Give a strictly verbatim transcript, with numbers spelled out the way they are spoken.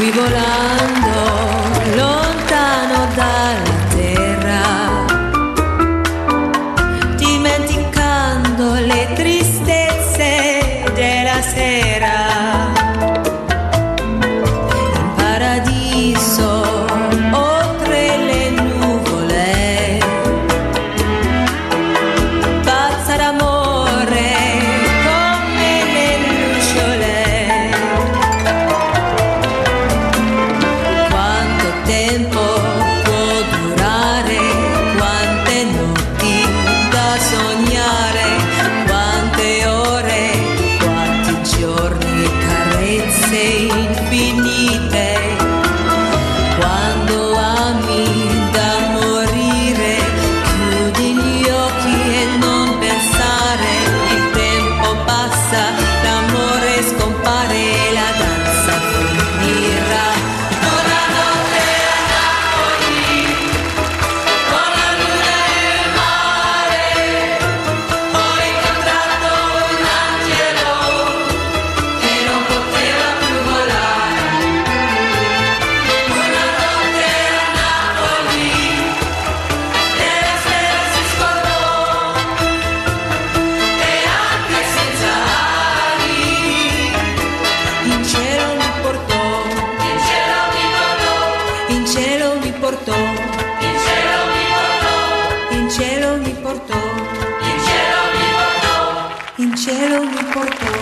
scivolando lontano dalla terra, dimenticando le tristezze della sera. In paradiso, oltre le nuvole, pazza d'amore come le lucciole. Quanto tempo può durare, quante notti da sognare, quante ore, quanti giorni, carezze infinite. Quando ami da morire, chiudi gli occhi e non pensare, il tempo passa, l'amore scompare, la danza finirà. Buonanotte a Napoli, con la luna e il mare, ho incontrato un angelo che non poteva più volare. Buonanotte a Napoli, e la sera si scordò, e anche senza ali, in cielo mi portò, in cielo mi portò, in cielo mi portò, in cielo mi portò, in cielo mi portò, in cielo mi portò, in cielo mi portò.